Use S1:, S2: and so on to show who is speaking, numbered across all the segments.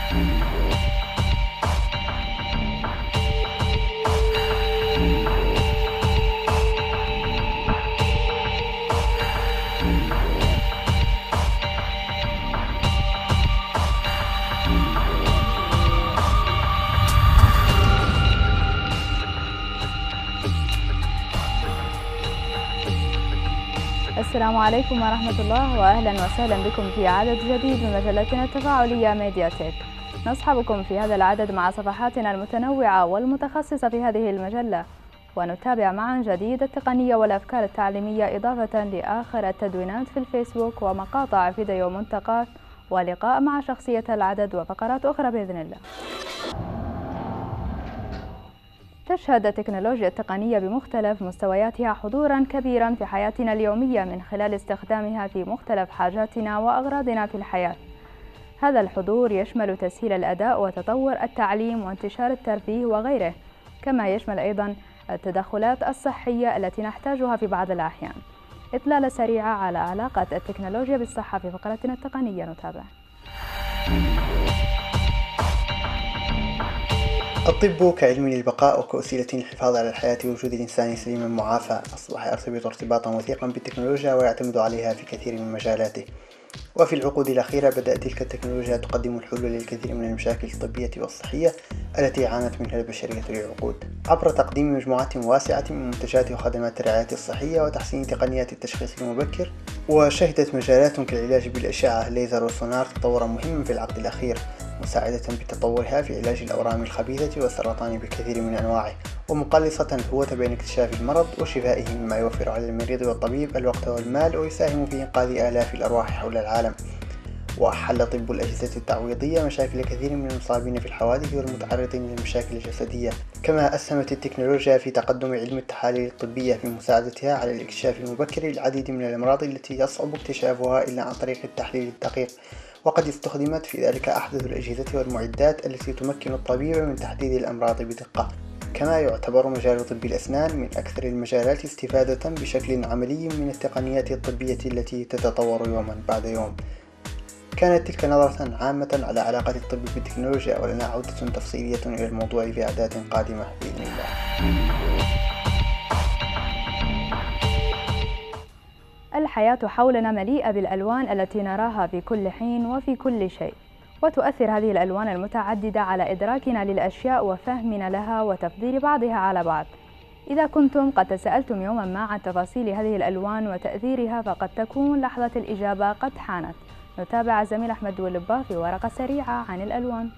S1: السلام عليكم ورحمة الله، وأهلا وسهلا بكم في عدد جديد من مجلتنا التفاعلية ميديا تك. نصحبكم في هذا العدد مع صفحاتنا المتنوعة والمتخصصة في هذه المجلة، ونتابع معا جديد التقنية والأفكار التعليمية، إضافة لآخر التدوينات في الفيسبوك ومقاطع فيديو منتقاة ولقاء مع شخصية العدد وفقرات أخرى بإذن الله. تشهد التكنولوجيا التقنية بمختلف مستوياتها حضوراً كبيراً في حياتنا اليومية من خلال استخدامها في مختلف حاجاتنا وأغراضنا في الحياة. هذا الحضور يشمل تسهيل الأداء وتطور التعليم وانتشار الترفيه وغيره، كما يشمل أيضاً التدخلات الصحية التي نحتاجها في بعض الأحيان. إطلالة سريعة على علاقة التكنولوجيا بالصحة في فقرتنا التقنية، نتابع.
S2: الطب كعلم للبقاء وكوسيلة للحفاظ على الحياة ووجود الإنسان سليما معافى أصبح يرتبط ارتباطا وثيقا بالتكنولوجيا ويعتمد عليها في كثير من مجالاته. وفي العقود الأخيرة بدأت تلك التكنولوجيا تقدم الحلول للكثير من المشاكل الطبية والصحية التي عانت منها البشرية لعقود، عبر تقديم مجموعات واسعة من منتجات وخدمات الرعاية الصحية وتحسين تقنيات التشخيص المبكر. وشهدت مجالات كالعلاج بالأشعة الليزر والسونار تطورا مهما في العقد الأخير، مساعدة بتطورها في علاج الأورام الخبيثة والسرطان بكثير من أنواعه، ومقلصة الهوة بين اكتشاف المرض وشفائه، مما يوفر على المريض والطبيب الوقت والمال ويساهم في إنقاذ آلاف الأرواح حول العالم. وحل طب الأجهزة التعويضية مشاكل كثير من المصابين في الحوادث والمتعرضين للمشاكل الجسدية، كما أسهمت التكنولوجيا في تقدم علم التحاليل الطبية في مساعدتها على الاكتشاف المبكر للعديد من الأمراض التي يصعب اكتشافها إلا عن طريق التحليل الدقيق. وقد استخدمت في ذلك أحدث الأجهزة والمعدات التي تمكن الطبيب من تحديد الأمراض بدقة. كما يعتبر مجال طب الأسنان من أكثر المجالات استفادة بشكل عملي من التقنيات الطبية التي تتطور يوما بعد يوم. كانت تلك نظرة عامة على علاقة الطب بالتكنولوجيا، ولنا عودة تفصيلية إلى الموضوع في أعداد قادمة بإذن الله.
S1: الحياة حولنا مليئة بالألوان التي نراها في كل حين وفي كل شيء، وتؤثر هذه الألوان المتعددة على إدراكنا للأشياء وفهمنا لها وتفضيل بعضها على بعض. إذا كنتم قد تساءلتم يوما ما عن تفاصيل هذه الألوان وتأثيرها، فقد تكون لحظة الإجابة قد حانت. نتابع الزميل أحمد ولبا في ورقة سريعة عن الألوان.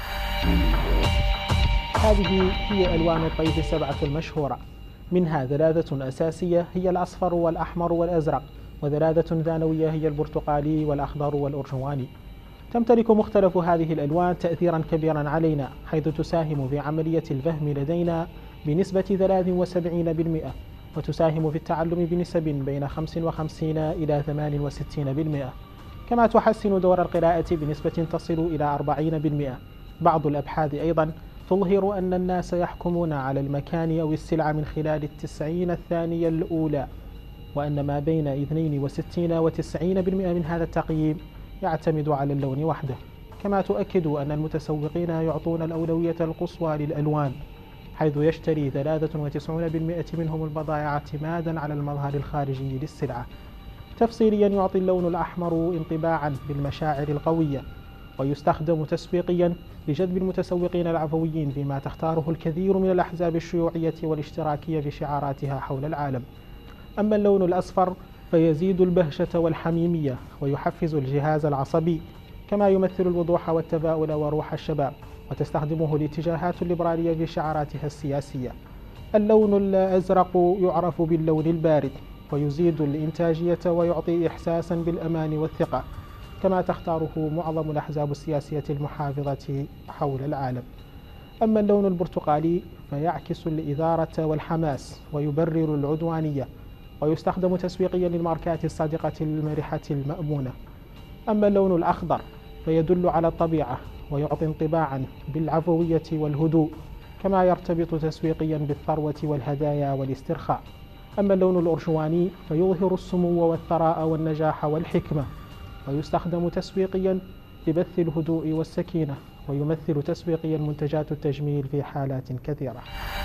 S3: هذه هي ألوان الطيف السبعة المشهورة، منها ثلاثة أساسية هي الأصفر والأحمر والأزرق، وثلاثة ثانوية هي البرتقالي والأخضر والأرجواني. تمتلك مختلف هذه الألوان تأثيرا كبيرا علينا، حيث تساهم في عملية الفهم لدينا بنسبة 73%، وتساهم في التعلم بنسب بين 55 إلى 68%، كما تحسن دور القراءة بنسبة تصل إلى 40%. بعض الأبحاث أيضا تظهر أن الناس يحكمون على المكان أو السلعة من خلال 90 الثانية الأولى، وأن ما بين 62 و 90% من هذا التقييم يعتمد على اللون وحده. كما تؤكد أن المتسوقين يعطون الأولوية القصوى للألوان، حيث يشتري 93% منهم البضائع اعتمادا على المظهر الخارجي للسلعة. تفصيليا يعطي اللون الأحمر انطباعا بالمشاعر القوية، ويستخدم تسويقيا لجذب المتسوقين العفويين، فيما تختاره الكثير من الأحزاب الشيوعية والاشتراكية في شعاراتها حول العالم. أما اللون الأصفر فيزيد البهجة والحميمية ويحفز الجهاز العصبي، كما يمثل الوضوح والتفاؤل وروح الشباب، وتستخدمه الاتجاهات الليبرالية في شعاراتها السياسية. اللون الأزرق يعرف باللون البارد، ويزيد الإنتاجية ويعطي إحساسا بالأمان والثقة، كما تختاره معظم الأحزاب السياسية المحافظة حول العالم. أما اللون البرتقالي فيعكس الإثارة والحماس ويبرر العدوانية، ويستخدم تسويقيا للماركات الصادقة المرحة المأمونة. أما اللون الأخضر فيدل على الطبيعة ويعطي انطباعا بالعفوية والهدوء، كما يرتبط تسويقيا بالثروة والهدايا والاسترخاء. أما اللون الأرجواني فيظهر السمو والثراء والنجاح والحكمة، ويستخدم تسويقيا ببث الهدوء والسكينة، ويمثل تسويقي المنتجات التجميل في حالات كثيرة.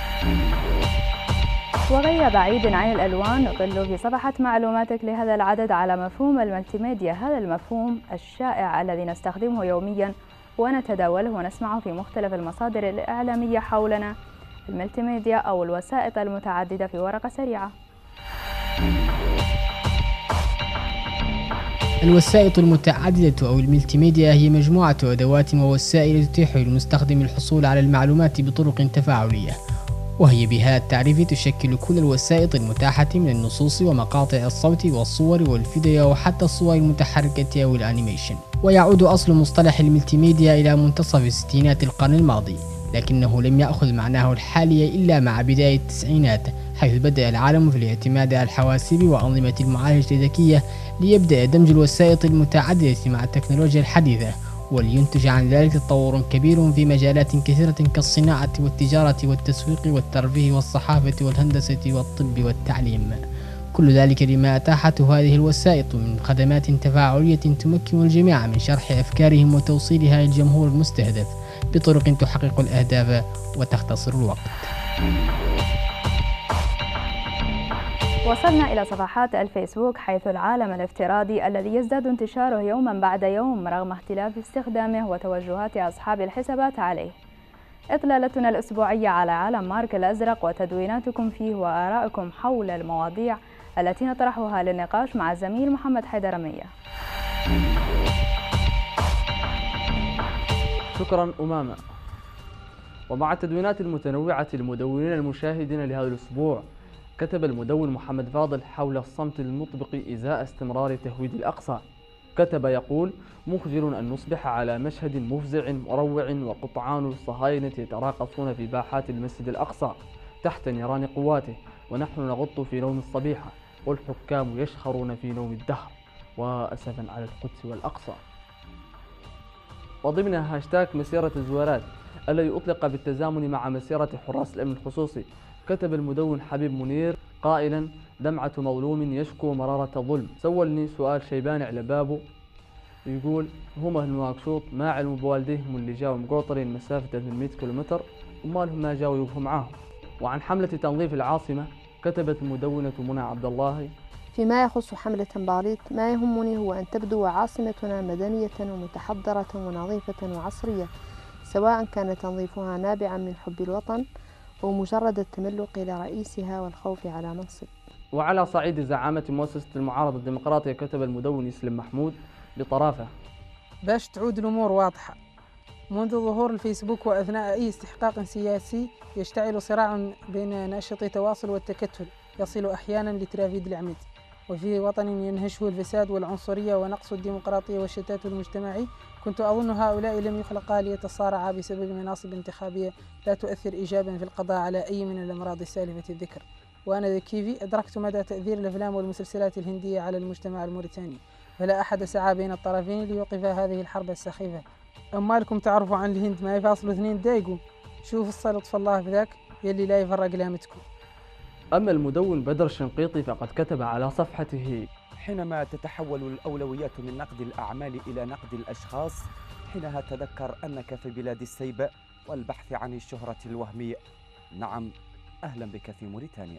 S1: وغيب عيد عن الألوان نطل في صفحة معلوماتك لهذا العدد على مفهوم الملتي ميديا، هذا المفهوم الشائع الذي نستخدمه يوميا ونتداوله ونسمعه في مختلف المصادر الإعلامية حولنا. الملتي ميديا أو الوسائط المتعددة في ورقة سريعة.
S4: الوسائط المتعددة أو الملتي ميديا هي مجموعة أدوات ووسائل تتيح للمستخدم الحصول على المعلومات بطرق تفاعلية، وهي بهذا التعريف تشكل كل الوسائط المتاحة من النصوص ومقاطع الصوت والصور والفيديو وحتى الصور المتحركة أو الأنيميشن. ويعود أصل مصطلح الملتي ميديا إلى منتصف الستينات القرن الماضي، لكنه لم يأخذ معناه الحالي إلا مع بداية التسعينات، حيث بدأ العالم في الاعتماد على الحواسيب وأنظمة المعالجة الذكية ليبدأ دمج الوسائط المتعددة مع التكنولوجيا الحديثة، ولينتج عن ذلك تطور كبير في مجالات كثيرة كالصناعة والتجارة والتسويق والترفيه والصحافة والهندسة والطب والتعليم. كل ذلك لما أتاحته هذه الوسائط من خدمات تفاعلية تمكن الجميع من شرح أفكارهم وتوصيلها للجمهور المستهدف بطرق تحقق الأهداف وتختصر الوقت.
S1: وصلنا إلى صفحات الفيسبوك، حيث العالم الافتراضي الذي يزداد انتشاره يوما بعد يوم رغم اختلاف استخدامه وتوجهات أصحاب الحسابات عليه. إطلالتنا الأسبوعية على عالم مارك الأزرق وتدويناتكم فيه وآرائكم حول المواضيع التي نطرحها للنقاش مع الزميل محمد حيدرمية.
S5: شكرا أمامة. ومع التدوينات المتنوعة المدونين المشاهدين لهذا الأسبوع، كتب المدون محمد فاضل حول الصمت المطبق إزاء استمرار تهويد الأقصى. كتب يقول: مخجل أن نصبح على مشهد مفزع مروع وقطعان الصهاينة يتراقصون في باحات المسجد الأقصى تحت نيران قواته، ونحن نغط في نوم الصبيحة والحكام يشخرون في نوم الدهر، وأسفا على القدس والأقصى. وضمن هاشتاج مسيرة الزوارات الذي أطلق بالتزامن مع مسيرة حراس الأمن الخصوصي، كتب المدون حبيب منير قائلا: دمعة مظلوم يشكو مرارة الظلم. سولني سؤال شيباني على بابه، يقول: هم أهل نواكشوط ما علموا بوالديهم اللي جاوا مقوطرين مسافة 800 كيلومتر ومالهم ما جاوا يوقفوا معاهم. وعن حملة تنظيف العاصمة كتبت المدونة منى عبد الله:
S6: فيما يخص حملة تنباريط، ما يهمني هو أن تبدو عاصمتنا مدنية ومتحضرة ونظيفة وعصرية، سواء كان تنظيفها نابعا من حب الوطن أو مجرد التملق لرئيسها والخوف على منصب.
S5: وعلى صعيد زعامة مؤسسة المعارضة الديمقراطية، كتب المدون يسلم محمود بطرافة:
S7: باش تعود الأمور واضحة، منذ ظهور الفيسبوك وأثناء أي استحقاق سياسي يشتعل صراع بين ناشطي التواصل والتكتل يصل أحيانا لترافيد العمد، وفي وطن ينهشه الفساد والعنصرية ونقص الديمقراطية والشتات المجتمعي، كنت أظن هؤلاء لم يخلقا ليتصارعا بسبب مناصب انتخابية لا تؤثر إيجابا في القضاء على أي من الأمراض السالفة الذكر. وأنا ذكيفي أدركت مدى تأثير الأفلام والمسلسلات الهندية على المجتمع الموريتاني، فلا أحد سعى بين الطرفين ليوقف هذه الحرب السخيفة. أما لكم تعرفوا عن الهند ما يفاصلوا 2 دقايق، شوف السلط في الله بذاك يلي لا يفرق لامتكم.
S5: أما المدون بدر الشنقيطي فقد كتب على صفحته:
S8: حينما تتحول الأولويات من نقد الأعمال إلى نقد الأشخاص، حينها تذكر أنك في بلاد السيب والبحث عن الشهرة الوهمية. نعم، أهلا بك في موريتانيا.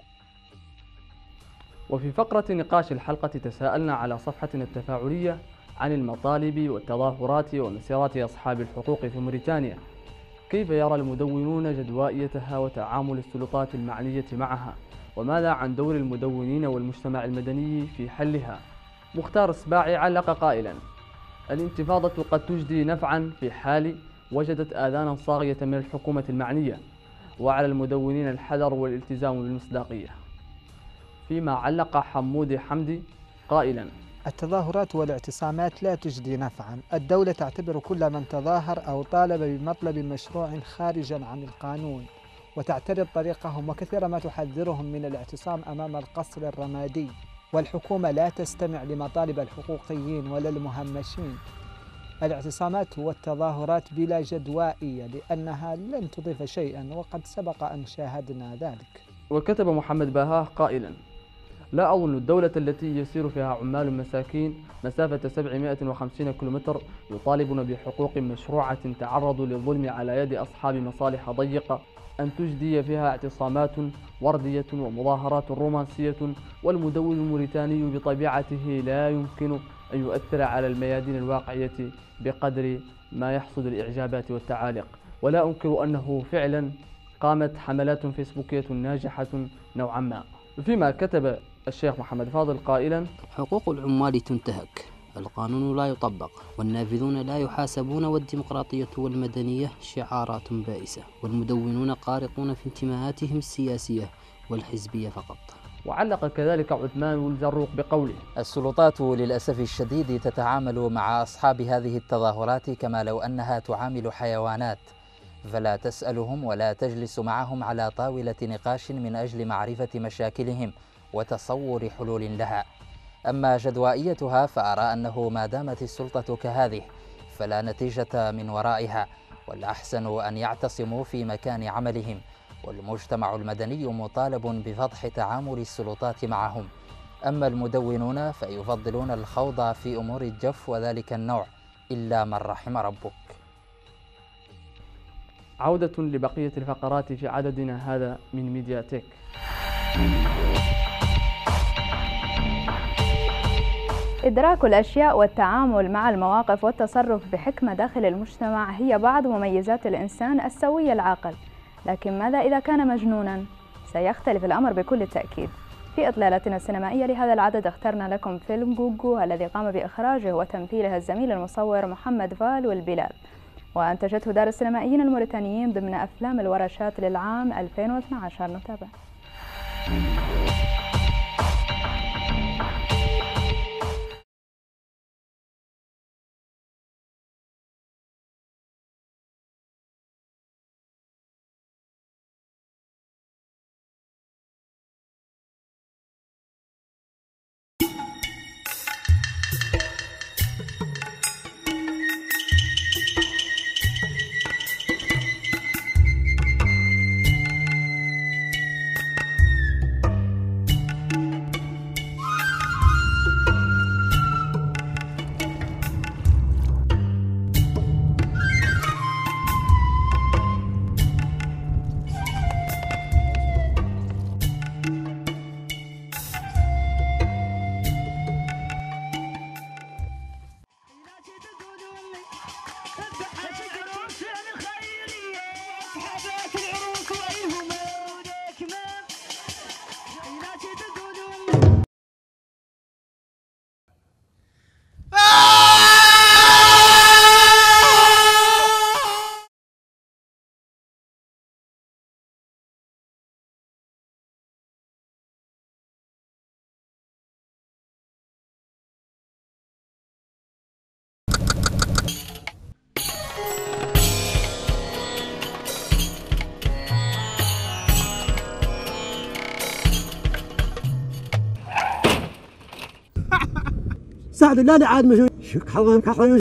S5: وفي فقرة نقاش الحلقة تساءلنا على صفحتنا التفاعلية عن المطالب والتظاهرات ومسيرات أصحاب الحقوق في موريتانيا، كيف يرى المدونون جدوائيتها وتعامل السلطات المعنية معها، وماذا عن دور المدونين والمجتمع المدني في حلها. مختار السباعي علق قائلا: الانتفاضة قد تجدي نفعا في حال وجدت آذانا صاغية من الحكومة المعنية، وعلى المدونين الحذر والالتزام بالمصداقية. فيما علق حمودي حمدي قائلا:
S9: التظاهرات والاعتصامات لا تجدي نفعا، الدولة تعتبر كل من تظاهر أو طالب بمطلب مشروع خارجا عن القانون وتعترض طريقهم، وكثيرا ما تحذرهم من الاعتصام أمام القصر الرمادي، والحكومة لا تستمع لمطالب الحقوقيين ولا المهمشين. الاعتصامات والتظاهرات بلا جدوائية لأنها لن تضيف شيئا، وقد سبق أن شاهدنا ذلك.
S5: وكتب محمد باهاه قائلا: لا أظن الدولة التي يسير فيها عمال مساكين مسافة 750 كيلومتر يطالبون بحقوق مشروعة تعرضوا للظلم على يد أصحاب مصالح ضيقة أن تجدي فيها اعتصامات وردية ومظاهرات رومانسية، والمدون الموريتاني بطبيعته لا يمكن أن يؤثر على الميادين الواقعية بقدر ما يحصد الإعجابات والتعاليق. ولا أنكر أنه فعلا قامت حملات فيسبوكية ناجحة نوعا ما. فيما كتب الشيخ محمد فاضل قائلا:
S10: حقوق العمال تنتهك، القانون لا يطبق، والنافذون لا يحاسبون، والديمقراطية والمدنية شعارات بائسة، والمدونون قارقون في انتماءاتهم السياسية والحزبية فقط.
S5: وعلق كذلك عثمان الجروق بقوله:
S11: السلطات للأسف الشديد تتعامل مع أصحاب هذه التظاهرات كما لو أنها تعامل حيوانات، فلا تسألهم ولا تجلس معهم على طاولة نقاش من أجل معرفة مشاكلهم وتصور حلول لها. أما جدوائيتها فأرى أنه ما دامت السلطة كهذه فلا نتيجة من ورائها، والأحسن أن يعتصموا في مكان عملهم، والمجتمع المدني مطالب بفضح تعامل السلطات معهم. أما المدونون فيفضلون الخوض في أمور الجف وذلك النوع إلا من رحم ربك.
S5: عودة لبقية الفقرات في عددنا هذا من ميدياتيك.
S1: إدراك الأشياء والتعامل مع المواقف والتصرف بحكمة داخل المجتمع هي بعض مميزات الإنسان السوي العاقل، لكن ماذا إذا كان مجنونا؟ سيختلف الأمر بكل تأكيد. في إطلالتنا السينمائية لهذا العدد اخترنا لكم فيلم جوجو الذي قام بإخراجه وتمثيله الزميل المصور محمد فال والبلال، وأنتجته دار السينمائيين الموريتانيين ضمن أفلام الورشات للعام 2012. نتابع.
S12: سعد لا عاد مجنون شك حظهم كحرين.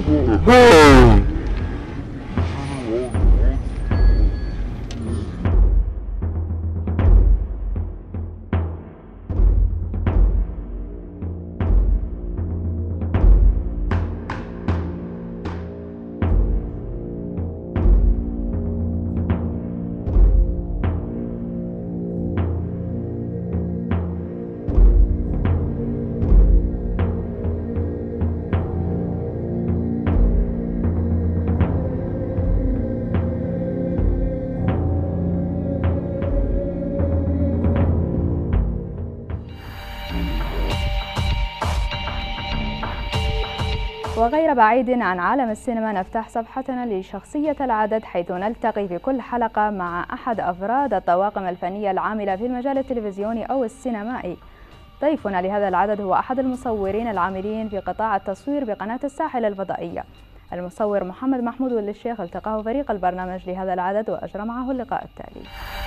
S1: وغير بعيد عن عالم السينما نفتح صفحتنا لشخصية العدد، حيث نلتقي في كل حلقة مع أحد أفراد الطواقم الفنية العاملة في المجال التلفزيوني أو السينمائي. ضيفنا لهذا العدد هو أحد المصورين العاملين في قطاع التصوير بقناة الساحل الفضائية، المصور محمد محمود ولي الشيخ. التقاه فريق البرنامج لهذا العدد وأجرى معه اللقاء التالي.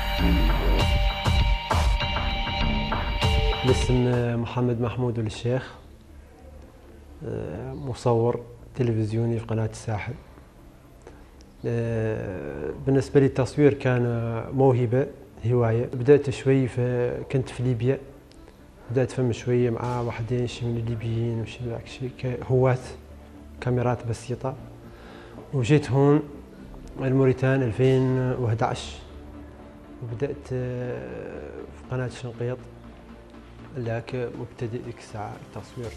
S13: الاسم محمد محمود ولي الشيخ، مصور تلفزيوني في قناة الساحل. بالنسبة لي التصوير كان موهبة، هواية. بدأت شوي كنت في ليبيا، بدأت فهم شوية مع واحدين شي من الليبيين وشي من شي هواة كاميرات بسيطة، وجيت هون الموريتان 2011 وبدأت في قناة شنقيط لك مبتدئ ديك الساعة التصوير.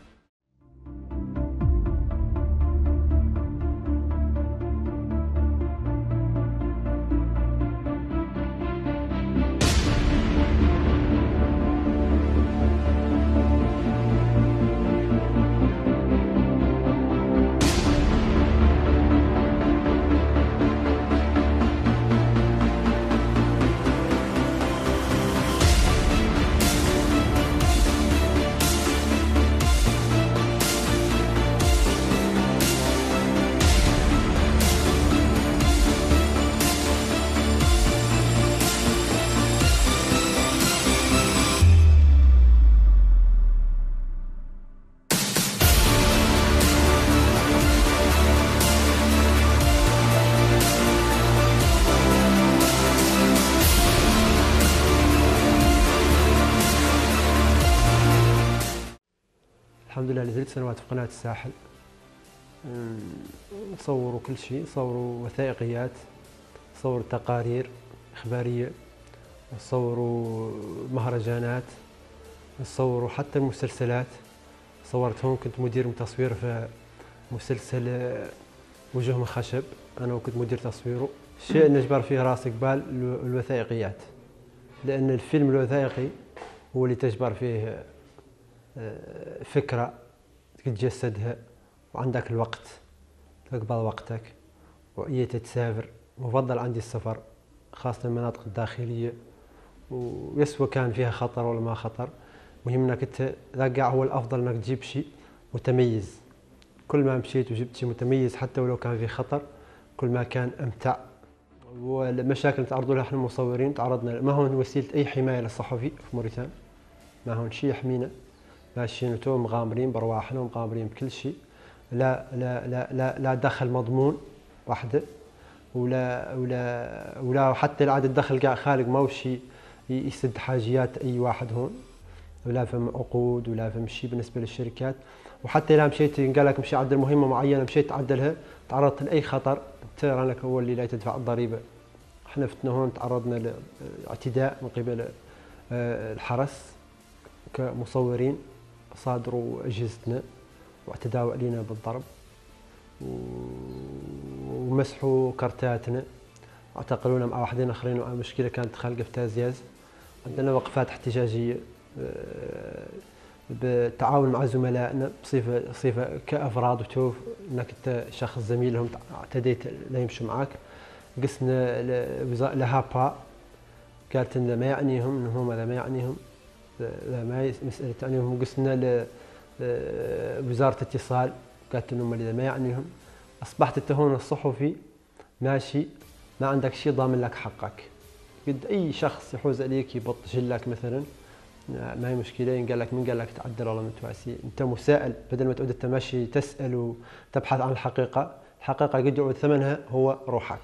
S13: الحمد لله لزلت سنوات في قناة الساحل، نصوروا كل شيء، نصوروا وثائقيات، نصوروا تقارير إخبارية، نصوروا مهرجانات، نصوروا حتى المسلسلات. صورت هون، كنت مدير تصوير في مسلسل وجوه من خشب، أنا وكنت مدير تصويره. الشيء اللي نجبر فيه راسي قبال الوثائقيات، لأن الفيلم الوثائقي هو اللي تجبر فيه فكرة تتجسدها، وعندك الوقت تقبض وقتك، وإيه تسافر. مفضل عندي السفر، خاصة المناطق الداخلية، ويسوى كان فيها خطر ولا ما خطر، مهم انك ترجع. هو الافضل انك تجيب شيء متميز. كل ما مشيت وجبت شيء متميز حتى ولو كان فيه خطر، كل ما كان امتع. والمشاكل اللي تعرضوا لها احنا المصورين، تعرضنا ما هون وسيله اي حمايه للصحفي في موريتان، ما هون شيء يحمينا. ماشيين تو مغامرين برواحنا ومغامرين بكل شيء، لا لا لا لا لا دخل مضمون وحده، ولا حتى العدد دخل قاع خالق ما هو شيء يسد حاجيات اي واحد هون، ولا فهم عقود ولا فهم شيء بالنسبه للشركات. وحتى اذا مشيت قال لك مشي عدل مهمه معينه، مشيت تعدلها، تعرضت لاي خطر، ترى لك هو اللي لا تدفع الضريبه. احنا فتنا هون تعرضنا لاعتداء من قبل الحرس كمصورين، صادروا اجهزتنا واعتداوا علينا بالضرب ومسحوا كرتاتنا، اعتقلونا مع واحدين اخرين. المشكله كانت خالقه في تازياز. عندنا وقفات احتجاجيه بالتعاون مع زملائنا بصفه كافراد، وتشوف انك انت شخص زميلهم اعتديت لا يمشوا معك. قسنا لهابا، قالت ان ما يعنيهم، انهم هذا ما يعنيهم، لا ما مساله تعنيهم. قسنا لوزاره الاتصال، قالت انهم اذا ما يعنيهم. اصبحت انت هون الصحفي ماشي ما عندك شيء ضامن لك حقك. قد اي شخص يحوز عليك يبطش لك مثلا ما هي مشكلة. قال لك من قال لك تعدل والله متواسي، أنت مسائل بدل ما تعود التمشي تسأل وتبحث عن الحقيقة. الحقيقة قد يعود ثمنها هو روحك.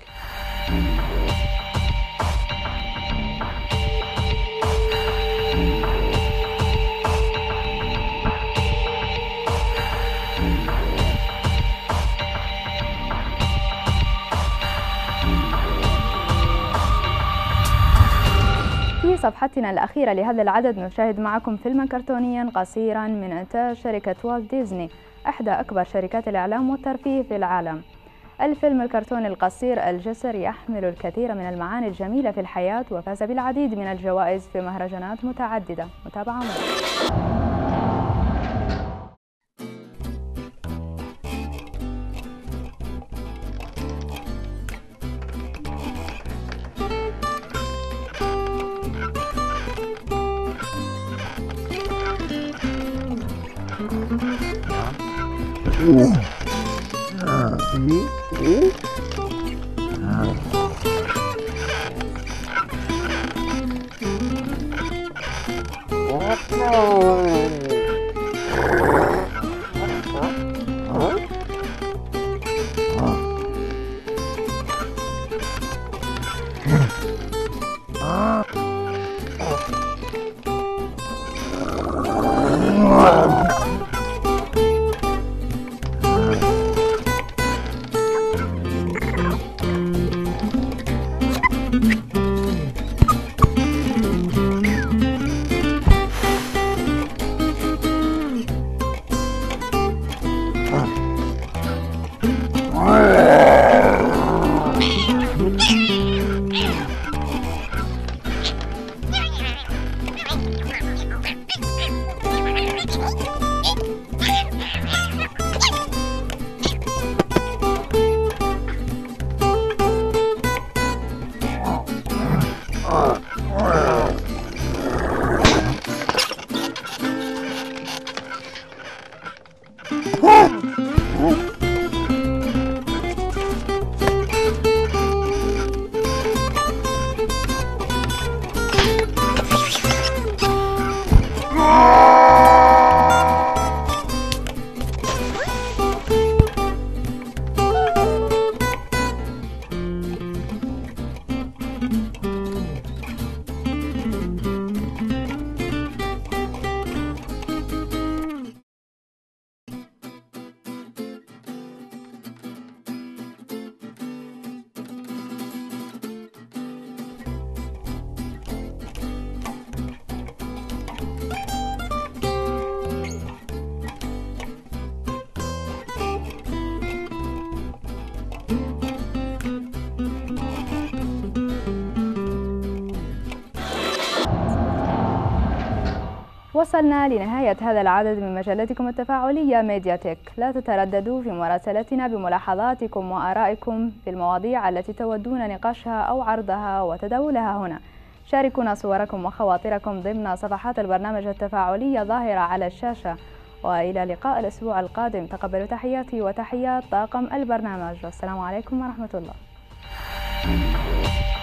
S1: في صفحتنا الأخيرة لهذا العدد نشاهد معكم فيلما كرتونيا قصيرا من إنتاج شركة والت ديزني، إحدى أكبر شركات الإعلام والترفيه في العالم. الفيلم الكرتوني القصير الجسر يحمل الكثير من المعاني الجميلة في الحياة، وفاز بالعديد من الجوائز في مهرجانات متعددة. متابعة معنا. وصلنا لنهاية هذا العدد من مجلتكم التفاعلية ميديا تك. لا تترددوا في مراسلتنا بملاحظاتكم وآرائكم في المواضيع التي تودون نقاشها أو عرضها وتداولها هنا. شاركونا صوركم وخواطركم ضمن صفحات البرنامج التفاعلية ظاهرة على الشاشة. وإلى لقاء الأسبوع القادم. تقبلوا تحياتي وتحيات طاقم البرنامج، والسلام عليكم ورحمة الله.